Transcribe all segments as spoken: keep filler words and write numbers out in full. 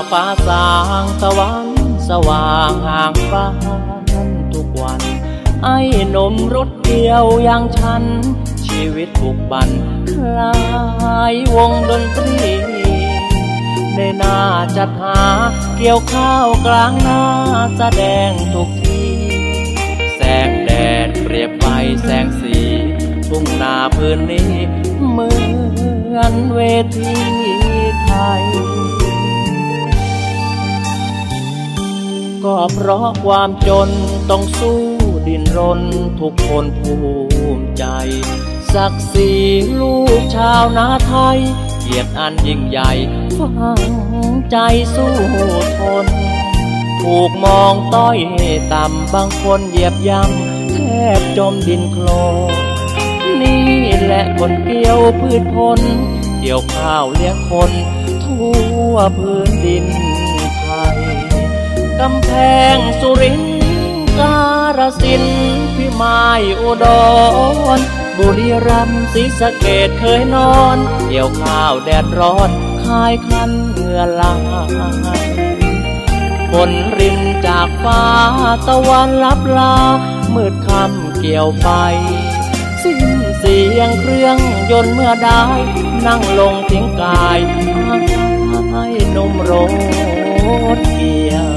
ฟ้าสางตะวันสว่างห่างบ้านทุกวันไอ้หนุ่มรถเกี่ยวอย่างฉันชีวิตบุกบันคล้ายวงดนตรีในหน้าจัดหาเกี่ยวข้าวกลางหน้าแสดงทุกทีแสงแดดเปรียบไฟแสงสีทุ่งนาพื้นนี้เหมือนเวทีไทยก็เพราะความจนต้องสู้ดิ้นรนทุกคนภูมิใจศักดิ์ศรีลูกชาวนาไทยเกียรติอันยิ่งใหญ่ฝังใจสู้ทนถูกมองต้อยต่ำบางคนเหยียบย่ำแทบจมดินโคลนนี่แหละคนเกี่ยวพืชผลเกี่ยวข้าวเลี้ยงคนทั่วพื้นดินไทยกำแพงสุรินทร์กาฬสินธุ์พิมายอุดรบุรีรัมย์ศรีสะเกษเคยนอนเกี่ยวข้าวแดดร้อนคายคันเหงื่อไหลฝนรินจากฟ้าตะวันลับลามืดค่ำเกี่ยวไปสิ้นเสียงเครื่องยนต์เมื่อได้นั่งลงทิ้งกายให้หนุ่มรถเกี่ยว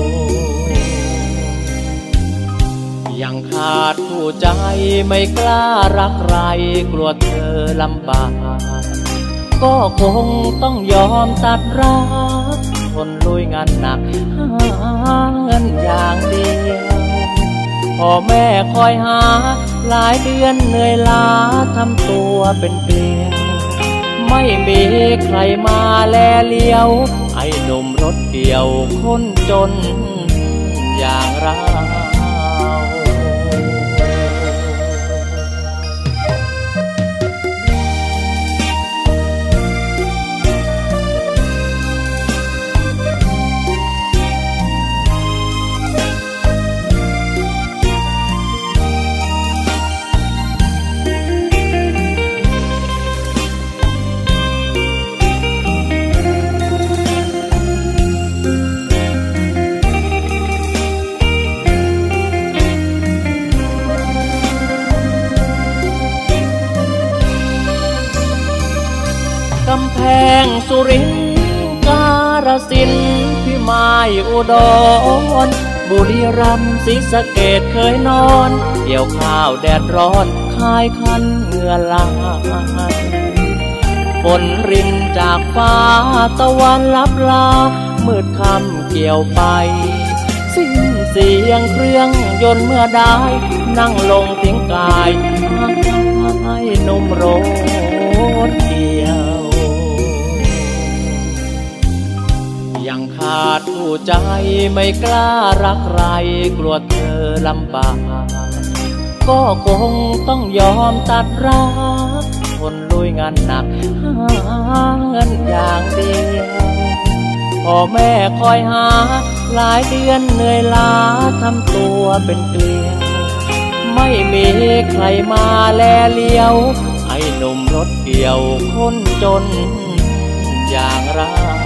ยังขาดผู้ใจไม่กล้ารักใครกลัวเธอลำบากก็คงต้องยอมตัดรักทนลุยงานหนักหาเงินอย่างเดียวพ่อแม่คอยหาหลายเดือนเหนื่อยล้าทำตัวเป็นเกลียวไม่มีใครมาแลเลี้ยวไอ้หนุ่มรถเกี่ยวคนจนอย่างเรากำแพงสุรินทร์กาฬสินธุ์พิมายอุดรบุรีรัมย์ศรีสะเกษเคยนอนเกี่ยวข้าวแดดร้อนคายคันเหงื่อไหลฝนรินจากฟ้าตะวันลับลามืดค่ำเกี่ยวไปสิ้นเสียงเครื่องยนต์เมื่อได้นั่งลงทิ้งกายให้หนุ่มรถเกี่ยวยังขาดผู้ใจไม่กล้ารักใครกลัวเธอลำบากก็คงต้องยอมตัดรักทนลุยงานหนักหาเงินอย่างเดียวพ่อแม่คอยหาหลายเดือนเหนื่อยล้าทำตัวเป็นเกลียวไม่มีใครมาแลเลี้ยวไอ้หนุ่มรถเกี่ยวคนจนอย่างเรา